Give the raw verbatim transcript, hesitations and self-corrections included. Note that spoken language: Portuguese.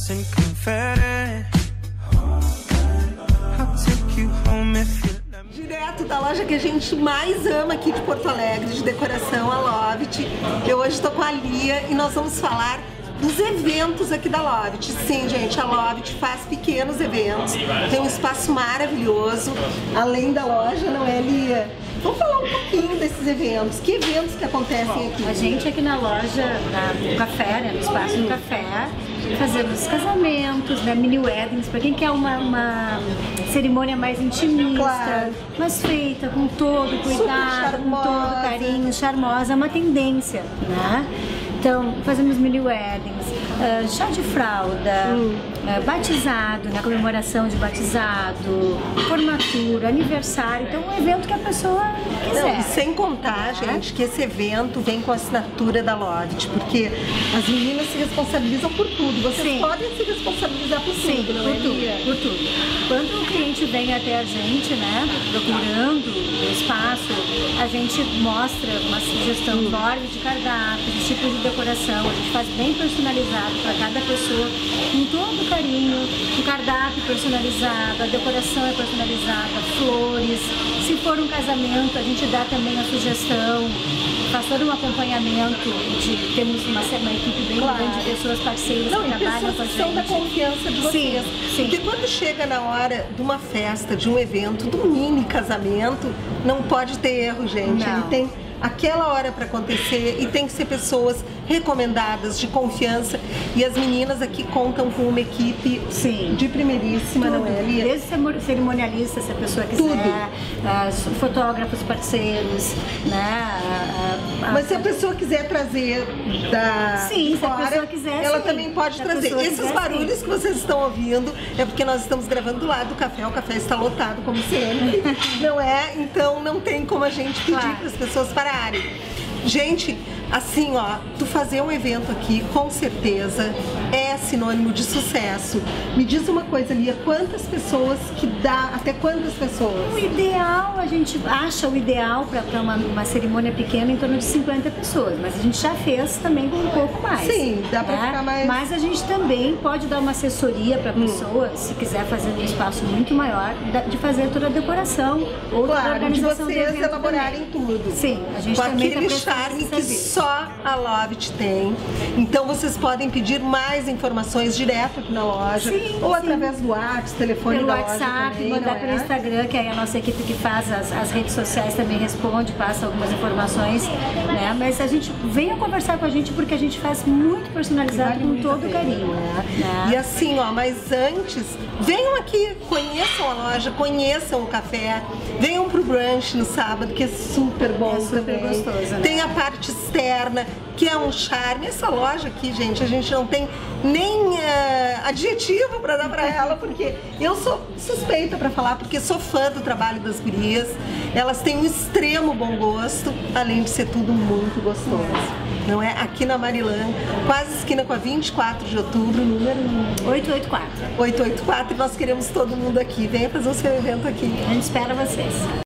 and confetti. I'll take you home if you let me. Direto da loja que a gente mais ama aqui de Porto Alegre, de decoração, a Lovit. Eu hoje estou com a Lia e nós vamos falar dos eventos aqui da Lovit. Sim, gente, a Lovit faz pequenos eventos, tem um espaço maravilhoso, além da loja, não é, Lia? Vamos falar um pouquinho desses eventos. Que eventos que acontecem aqui? A gente aqui na loja, na, no café, né, no espaço do café, fazemos casamentos, né, mini weddings, para quem quer uma, uma cerimônia mais intimista, Claro. mas feita com todo cuidado, com todo carinho, charmosa, é uma tendência, né? Então, fazemos mini weddings, uh, chá de fralda, Hum. uh, batizado, né, comemoração de batizado, formatura, aniversário, então um evento que a pessoa quiser. Não, e sem contar, gente, que esse evento vem com a assinatura da Lovit, porque as meninas se responsabilizam por tudo. Vocês Sim. podem se responsabilizar por Sim, tudo, não por é, Lia? tudo, por tudo. Quando o cliente vem até a gente, né, procurando o espaço, a gente mostra uma sugestão Hum. enorme de cardápio, de tipo de decoração, a gente faz bem personalizado para cada pessoa, com todo carinho, o cardápio personalizado, a decoração é personalizada, flores. Se for um casamento, a gente dá também a sugestão, faz todo um acompanhamento, de, temos uma, uma equipe bem Claro. grande de pessoas parceiras Não, que e trabalham com a pessoas que são da gente. confiança de vocês. Sim, sim. Porque quando chega na hora de uma festa, de um evento, de um mini casamento, não pode ter erro, gente. Não. Ele tem aquela hora para acontecer e tem que ser pessoas recomendadas, de confiança. E as meninas aqui contam com uma equipe Sim. de primeiríssima, Tudo. não é, Lia? Desde cerimonialista, se a pessoa quiser, Tudo. as fotógrafos parceiros, né? a- a- Mas se a pessoa quiser trazer da Sim, se a fora, pessoa quiser, ela sim. também pode Se a trazer. pessoa Esses quiser, barulhos sim. que vocês estão ouvindo é porque nós estamos gravando do lado do café. O café está lotado, como sempre, não é? Então não tem como a gente pedir Claro. para as pessoas pararem. Gente, assim, ó, tu fazer um evento aqui, com certeza, é sinônimo de sucesso. Me diz uma coisa, Lia, quantas pessoas que dá, até quantas pessoas? O ideal, a gente acha o ideal para uma, uma cerimônia pequena em torno de cinquenta pessoas, mas a gente já fez também com um pouco mais. Sim, dá pra né? ficar mais- Mas a gente também pode dar uma assessoria para a pessoa, se quiser fazer um espaço muito maior, da- de fazer toda a decoração ou toda a Claro, de organização do vocês evento elaborarem também. tudo. Sim, a gente com também tá aquele prestando charme esse que serviço. só a Lovit tem. Então vocês podem pedir mais informações direto aqui na loja, Sim, ou sim. através do WhatsApp, telefone Pelo da WhatsApp, loja também, mandar não pelo é? Instagram, que aí a nossa equipe que faz as, as redes sociais também responde, passa algumas informações, né? Mas a gente venha conversar com a gente porque a gente faz muito personalizado Vale com muito a todo pena, carinho. né? Né? E assim, ó, mas antes, venham aqui, conheçam a loja, conheçam o café, venham pro brunch no sábado, que é super bom É super também. gostoso, né? Tem a parte externa, que é um charme. Essa loja aqui, gente, a gente não tem nem eh, adjetivo pra dar pra ela, porque eu sou suspeita pra falar, porque sou fã do trabalho das gurias. Elas têm um extremo bom gosto, além de ser tudo muito gostoso. Não é? Aqui na Marilã, quase esquina com a vinte e quatro de outubro, número oito oito quatro. oitocentos e oitenta e quatro, e nós queremos todo mundo aqui. Venha fazer o seu evento aqui. A gente espera vocês.